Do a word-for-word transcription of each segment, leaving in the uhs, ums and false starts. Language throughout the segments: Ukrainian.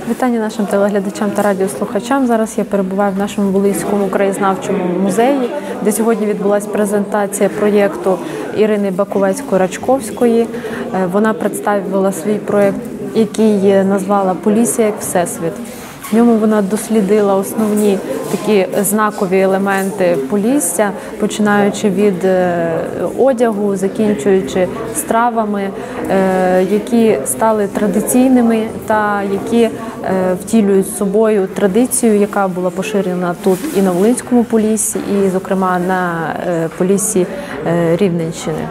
Вітання нашим телеглядачам та радіослухачам. Зараз я перебуваю в нашому Волинському краєзнавчому музеї, де сьогодні відбулася презентація проєкту Ірини Баковецької-Рачковської. Вона представила свій проєкт, який назвала «Полісся як Всесвіт». В ньому вона дослідила основні такі знакові елементи Полісся, починаючи від одягу, закінчуючи стравами, які стали традиційними та які втілюють собою традицію, яка була поширена тут і на Волинському Поліссі, і, зокрема, на Поліссі Рівненщини.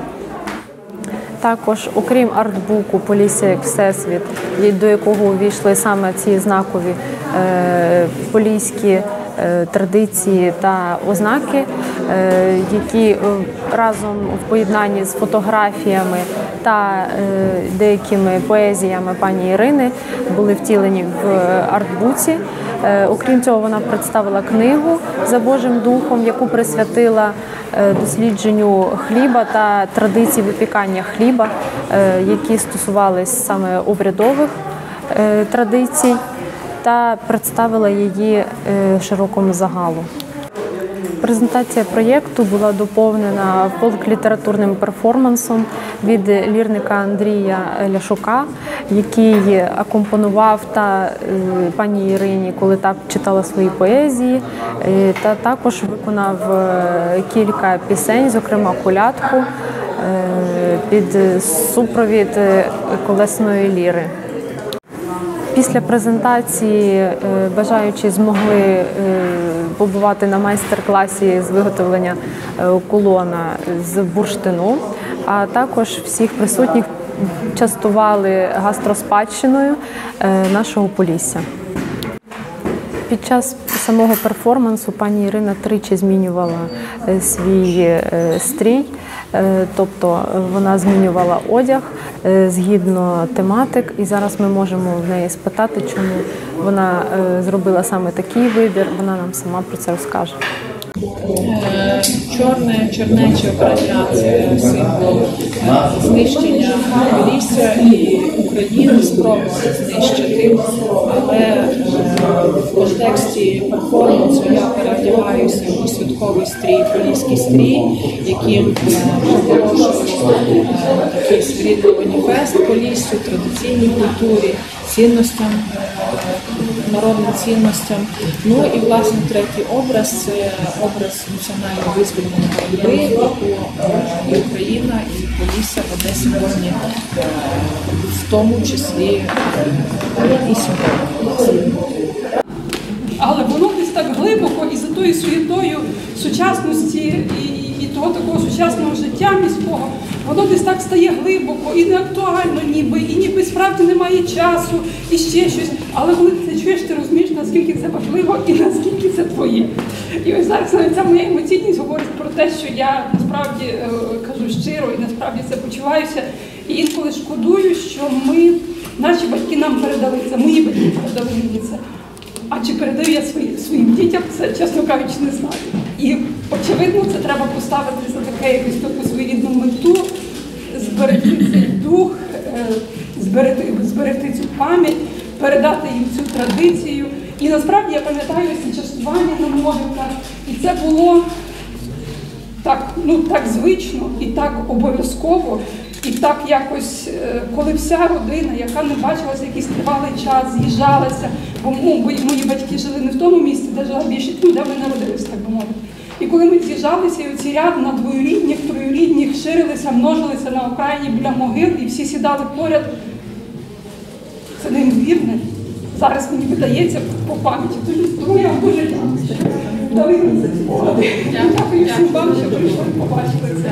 Також, окрім артбуку «Полісся як Всесвіт», до якого увійшли саме ці знакові е, поліські е, традиції та ознаки, е, які разом в поєднанні з фотографіями та е, деякими поезіями пані Ірини були втілені в артбуці. Е, окрім цього, вона представила книгу «За Божим духом», яку присвятила дослідженню хліба та традицій випікання хліба, які стосувались саме обрядових традицій, та представила її широкому загалу. Презентація проєкту була доповнена фольк-літературним перформансом від лірника Андрія Ляшука, який акомпонував та пані Ірині, коли та читала свої поезії, та також виконав кілька пісень, зокрема колядку, під супровід колесної ліри. Після презентації бажаючі змогли побувати на майстер-класі з виготовлення кулона з бурштину, а також всіх присутніх частували гастроспадщиною нашого Полісся. Під час самого перформансу пані Ірина тричі змінювала свій стрій, тобто вона змінювала одяг згідно тематик, і зараз ми можемо в неї спитати, чому вона зробила саме такий вибір, вона нам сама про це розкаже. Чорне, чорнеча радіація, символ знищення Полісся і України спробувати знищити, але в контексті перформансу я переодягаюся у святковий стрій, поліський стрій, яким проголошую такий своєрідний маніфест Поліссю, традиційній культурі, цінностям, народним цінностям. Ну і, власне, третій образ – це образ національно-визвольної боротьби, яку і Україна, і Полісся веде сьогодні, в тому числі і сьогодні. Але воно десь так глибоко і за тою суєтою сучасності і, і того такого сучасного життя міського, воно десь так стає глибоко і неактуально ніби, і ніби справді немає часу, і ще щось. Але коли ти це чуєш, ти розумієш, наскільки це важливо і наскільки це твоє. І ось зараз навіть ця моя емоційність говорить про те, що я насправді е, кажу щиро і насправді це почуваюся. І інколи шкодую, що ми, наші батьки нам передали це, мої батьки передали мені це. А чи передаю я свої, своїм дітям, це, чесно кажучи, не знаю. І, очевидно, це треба поставити за таке якусь таку своєрідну мету, зберегти цей дух, зберегти, зберегти цю пам'ять, передати їм цю традицію. І насправді я пам'ятаю ці частування на могилках, і це було так, ну, так звично і так обов'язково. І так якось, коли вся родина, яка не бачилася якийсь тривалий час, з'їжджалася, бо мої батьки жили не в тому місці, де жила більшість, ну, де ми народилися, так би мовити. І коли ми з'їжджалися, і оці ряд на двоюрідних, троюрідних ширилися, множилися на окраїні біля могил, і всі сідали поряд, це неймовірне. Зараз мені видається по пам'яті. Тому я вам дуже дякую. Дали мені за ці. Дякую всім вам, що прийшли і побачили це.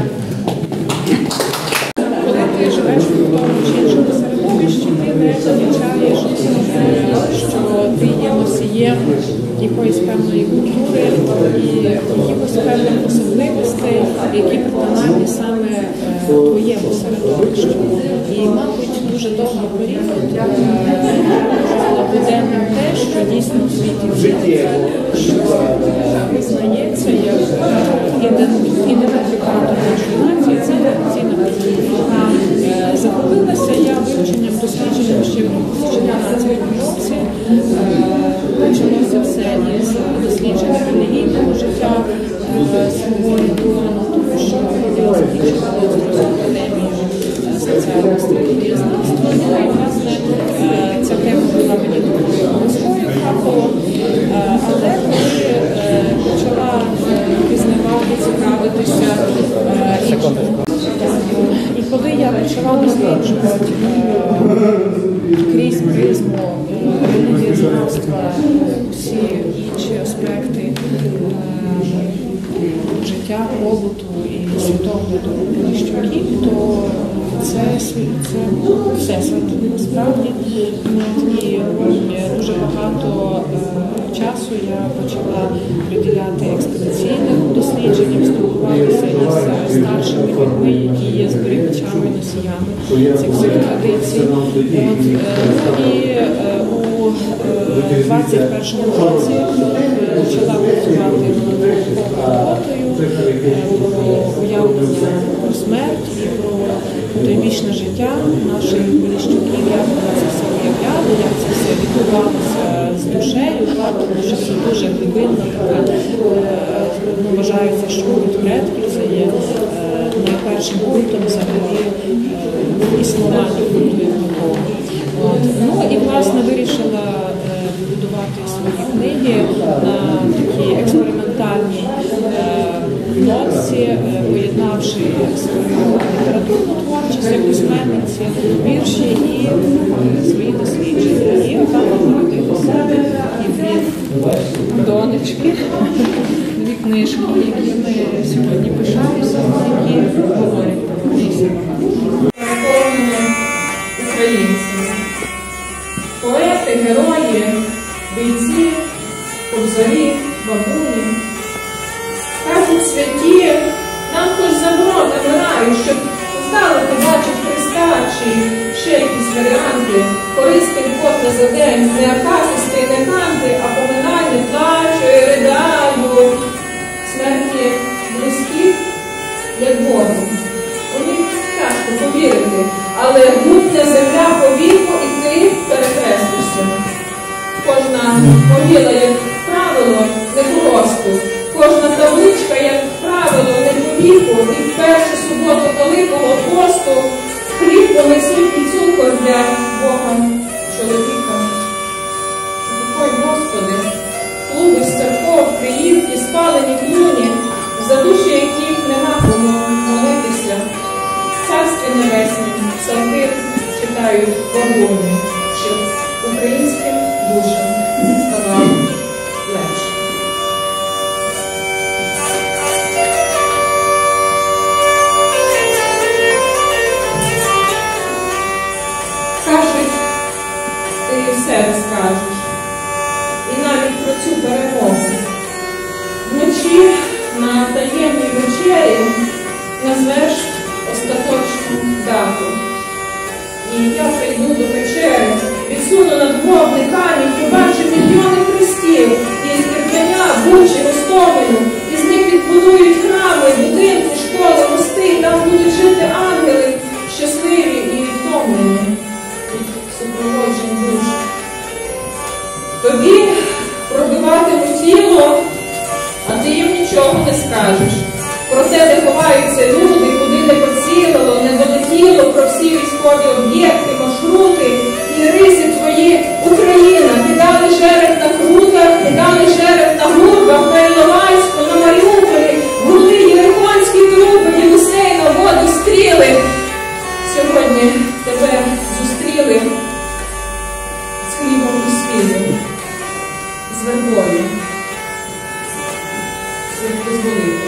Коли ти живеш в тому чи іншому середовищі, ти не помічаєш, що ти є носієм якоїсь певної культури і якихось певних особливостей, які притаманні саме твоєму середовищу. І, мабуть, дуже довгий період було буденним те, що дійсно в світі вжити, що визнається як ідентифікатор нашої нації, це традиційна культура. Захопилася я вивченням, дослідженням ще в дві тисячі дванадцятому році патріотизму, релігієзнавства, усі інші аспекти життя, побуту і світогляду Поліщуків, то це, це всесвіт насправді. І дуже багато часу я почала приділяти експедиційним дослідженням, спілкуватися із старшими людьми, які є зберігачами, носіями цих всіх традицій. От, і у двадцять першому році почала працювати над роботою про уявлення про смерть і про потойбічне життя наших Поліщуків, як вони це все уявляли, як це все відбувалося з душею, тому що це дуже глибинна така, ну, вважається, що від предків це є найпершим пунктом взагалі існування культу як такого. Ну і, власне, вирішила будувати свої книги на такій експериментальній нотці, поєднавши свою літературну творчість як письменниці, вірші і свої дослідження. І отак народилися і дві донечки, дві книжки, які ми сьогодні пишаємося, які говорять про книжки. Українцями. Поети, герої, бійці, кобзарі, бабуні. Кажуть святі, нам хоч заборони вмирають, щоб стали побачить Христа, чи ще якісь варіанти. Користий Бог не за день, не акафісти, не канти, а поминальне плачу і ридаю. Смерті близьких, як Богу. У них тяжко повірити, але гутня земля повіку і ти перекреслишся. Кожна могила, як правило, не по росту. Кожна табличка, як правило, не по віку. І в першу суботу Великого посту хліб понесуть і цукор для Бога чоловіка. Ой, Господи, клуби з церков, Київки, спалені клуні, за душі яких нема кому молитися. Царстві небесні, псалтир читають бабуні, щоб українським душам ставало легше. Кажуть, ти все розкажеш, і навіть про цю перемогу. Вночі на таємній вечері назвеш остаточну дату. І я прийду до печери, відсуну надгробний камінь, побачу мільйони хрестів, і з Ірпеня, Бучі, Гостомелю, із них відбудують храми, будинки, школи, мости, там будуть жити ангели, щасливі і втомлені від супроводжень душ. Тобі пробиватимуть тіло, а ти їм нічого не скажеш. Про те, де ховаються люди, куди не поцілило, не долетіло, про всі військові об'єкти, маршрути і риси твої Україна. Кидали жереб на крутах, кидали жереб на гурбах, на Іловайську, на Маріуполі, груди єрихонські труби, Єлисей на воду стріли. Сьогодні тебе зустріли з хлібом і світом, з вербою, з визволителем.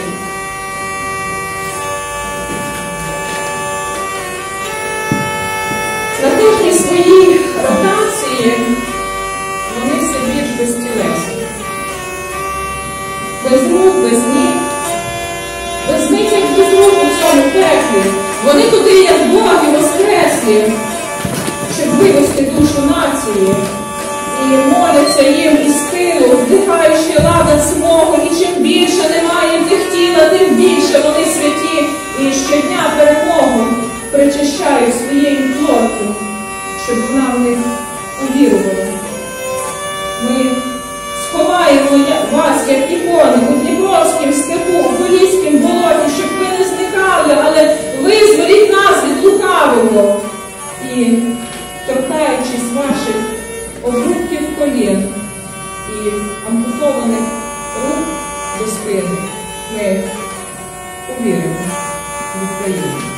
На кожній своїй ротації вони все більш безтілесні. Без рук, без ніг, без них, як без рук у цьому пеклі. Вони туди, як боги воскреслі, щоб вивести душу нації. І моляться їм із тилу, вдихаючи ладан смогу. І чим більше немає в них тіла, тим більше вони святі. І щодня перемогу причащають своєю плоттю, щоб вона в них увірувала. Ми сховаємо вас, як ікони, у Дніпровському степу, у Поліському болоті, щоб ви не зникали, але визволіть нас від лукавого. І, торкаючись ваших обрубків колін і ампутованих рук до спини, ми увіримо в Україну.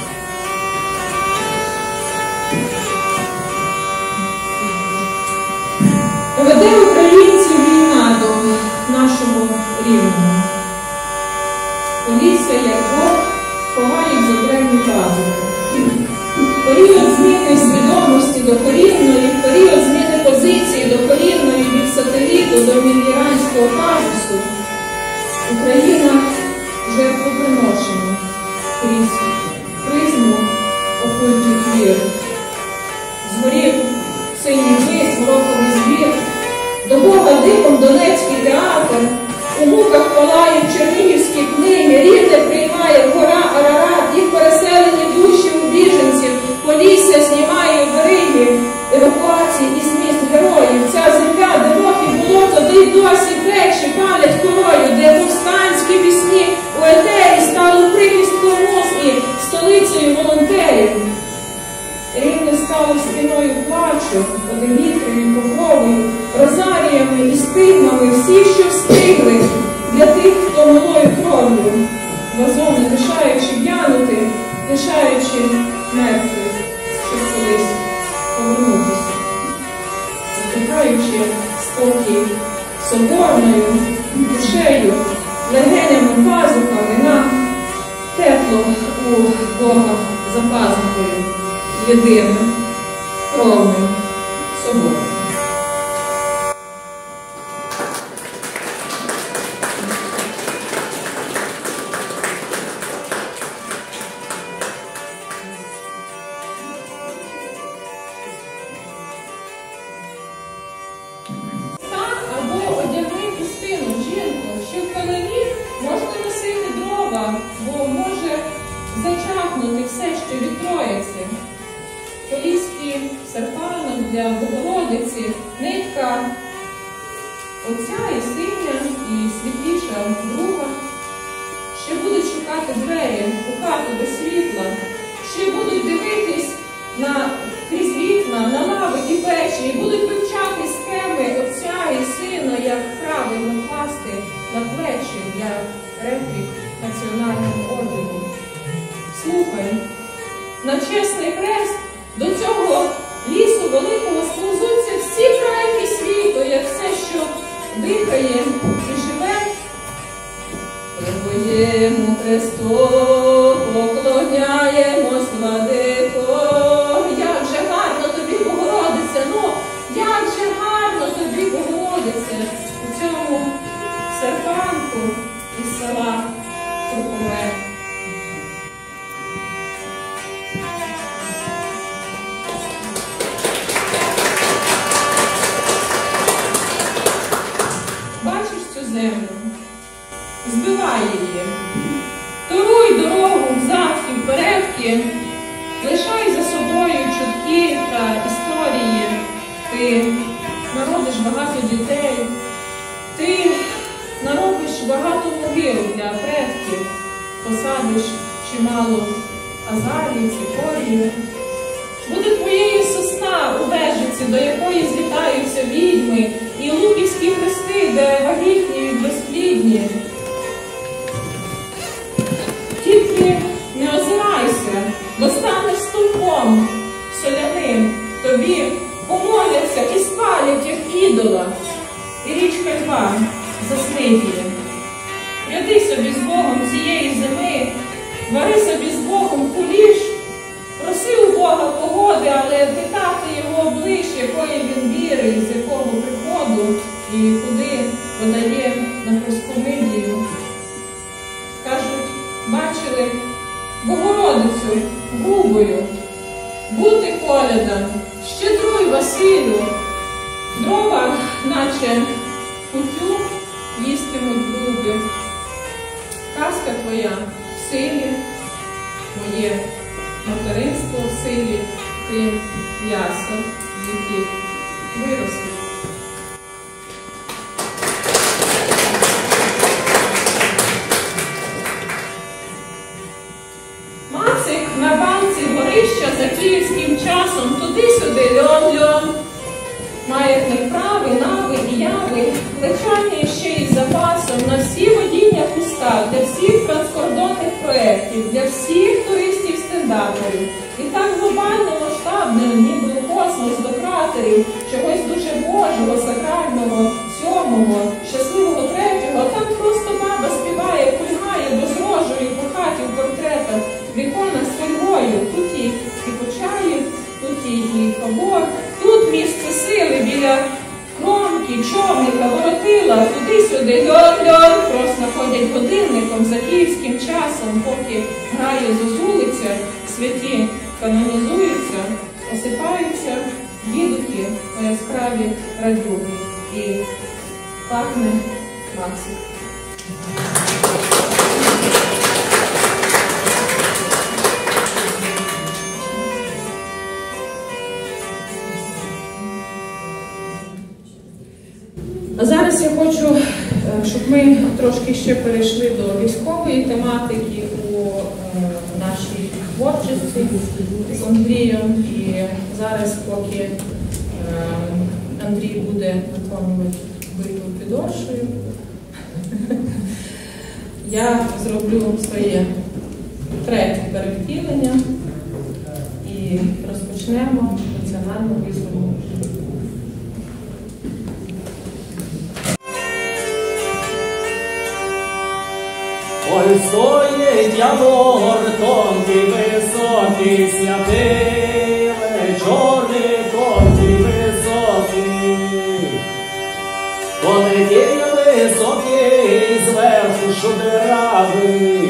Веде українців війна до нашого рівного. Полісся, як Бог, ховають за древні пазухи. Період зміни свідомості до корінної, період зміни позиції до корінної від сателіту до міліранського казусу. Україна жертвоприношена крізь призму окультних вір. Згорів синій лист, гороковий збір, до Бога димом Донецький театр, у муках палають чернігівські книги, рідне приймає гора Арарат, їх переселені душі у біженців, Полісся знімає береги, евакуації із міст героїв. Ця земля, де Бог і болото, де й досі печі палять корою, де повстанські пісні у етері стали прихисткою мозгі, столицею волонтерів. Рівне стало стіною плачу, одевітрою, покровою, розаріями і стигмами, всі, що встигли, для тих, хто малою кров'ю, вазони лишаючи в'янути, лишаючи мертвих, щоб колись повернутися, закликаючи спокій соборною душею, легенями, пазухами на тепло у Бога за пазухою, єдиним, кровним собором. Або одягни хустину, жінку, що в пелені можна носити дрова, бо може зачахнути все, що від Троїці. Поліський серпанок для Богородиці, нитка Отця і Сина, і світліша друга. Ще будуть шукати двері у хату без світла, ще будуть дивитись на крізь вікна, на лави і печі, і будуть вивчати схеми Отця і Сина, як правильно класти на плечі для реплік національного одягу. Слухай, на чесний хрест до цього лісу великого сповзуться всі крайки світу, як все, що дихає і живе. Твоєму Христу поклоняємось, владико. Як же гарно тобі, Богородице, ну, як же гарно тобі, Богородице, у цьому серпанку із села Крукове. Бачиш цю землю? Збивай її. Торуй дорогу взад і впередки, лишай за собою чутки та історії. Ти народиш багато дітей, ти наробиш багато могил для предків, посадиш чимало азалій, цикорію. Буде твоєю сосна у Вежиці, до якої злітаються відьми, і луківські хрести, де вагітніють безплідні. Тільки не озирайся, бо станеш стовпом соляним, тобі помоляться і спалять, як ідола, і річка Льва заснидіє. Ряди собі з Богом цієї зими, вари собі з Богом куліш, проси у Бога погоди, але питати його облич, якої він віри, з якого приходу і куди подає на проскомидію. Кажуть, бачили Богородицю грубою, бути колядом, щедруй, Василю, дрова, наче кутю, їстимуть люди. Казка твоя в силі, моє материнство в силі, ти м'ясо, з яких виросли. Мацик на банці горища за київським часом, туди-сюди льон-льон. Маятник прави, нави і яви, лечання ще із запасом на всі водіння пуста, для всіх транскордонних проєктів, для всіх туристів-стендаперів. І так глобально масштабно, ніби у космос до кратерів, чогось дуже Божого, сакрального, сьомого, щасливого третього, там просто баба співає, пульгає безрожою по хаті в портретах, віконах з фольгою. Тут і, і почаїв, тут і, і фабор, тут місце сили біля кромки, човника, воротила, туди-сюди, льон-льон, просто ходять годинником за київським часом, поки грає зозулиця, святі канонізуються, осипаються дідухи на яскраві радюги і пахне Максик. А зараз я хочу, щоб ми трошки ще перейшли до військової тематики у нашій творчості з Андрієм. І зараз, поки Андрій буде виконувати битву під Оршею, я зроблю своє третє перевтілення і розпочнемо національну визвольну. Ой, стоїть явор, тонкий, високий, святий, чорний, тонкий, високий. Тонкий, високий, зверху шудеравий,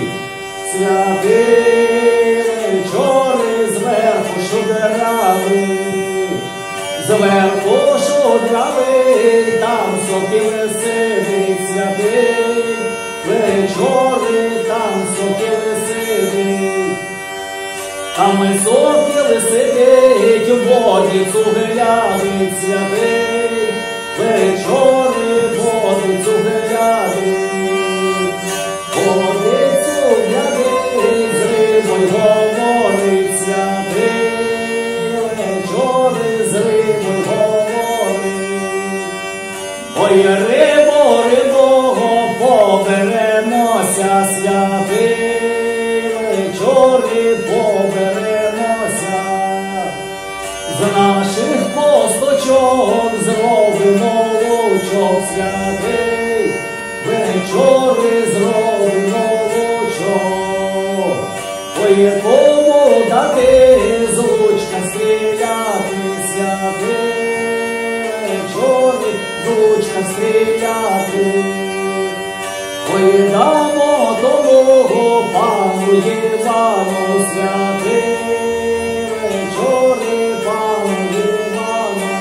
святий, чорний, зверху шудеравий. Зверху шудравий, там сокіли сидить, святий, вечори, там сокіли сидить, там сокіли сидить, у воді цугелявить, святий, вечори, води цугелявить, води цугелявить, з рибою говорить, святий, вечори, з рибою говорить. Ой, рибо, рибо, поберемося, святий, вечори поберемося, з наших косточок зробимо лучок, святий, вечори зробимо лучок. Ой, кому дати з лучка стріляти, святий, вечори з лучка стріляти. Ой, дамо тому пану Івану, святий, вечори пану Івану.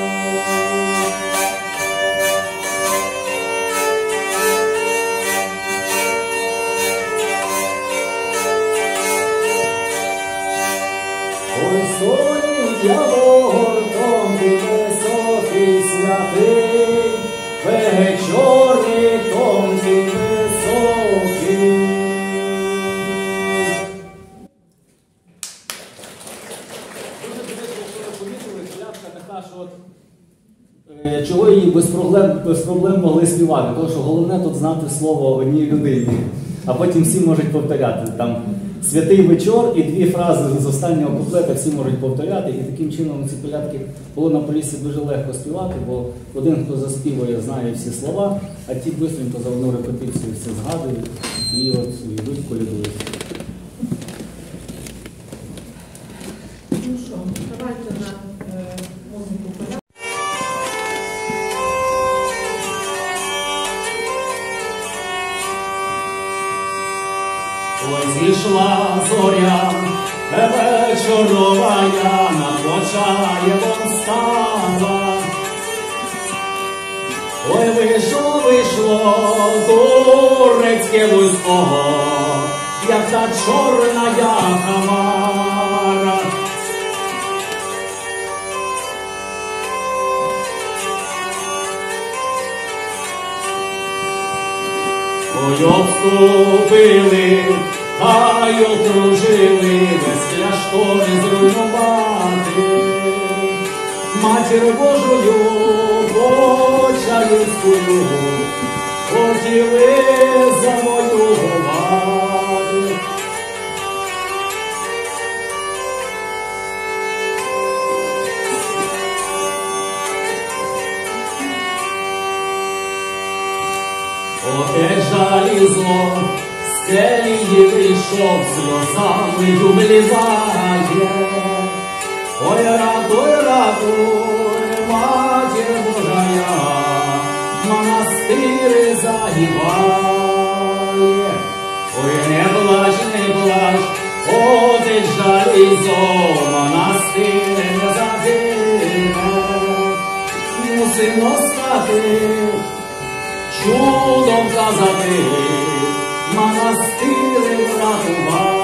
Ой, стоїть явор, тонкий, високий, святий, вечори тонкий, високий. Чого її без проблем, без проблем могли співати? Тому що головне тут знати слово одній людині, а потім всі можуть повторяти. Там святий вечір і дві фрази з останнього куплета всі можуть повторяти. І таким чином ці колядки було на Поліссі дуже легко співати, бо один, хто заспівує, знає всі слова, а ті швидко за одну репетицію все згадують і от йдуть колядують. Ну що, давайте на е, музику поля. Ой, зійшла зоря, вечорова, над Почаєвом стала. Ой, вийшло, вийшло турецьке військо, як та чорна хмара. Ой, обступили, та й окружили, без кляштори зруйнувати. Матір Божою, Почаївською, хотіли завоювати. Отець жалізо, з келії вийшов, сльозами обліває. Ой, ратуй, ратуй, Матір Божая, монастири загибає. Ой, не плач, не плач, отець жалізо, монастири не загине. Мусимо стати, чудом казати, монастири врятувати.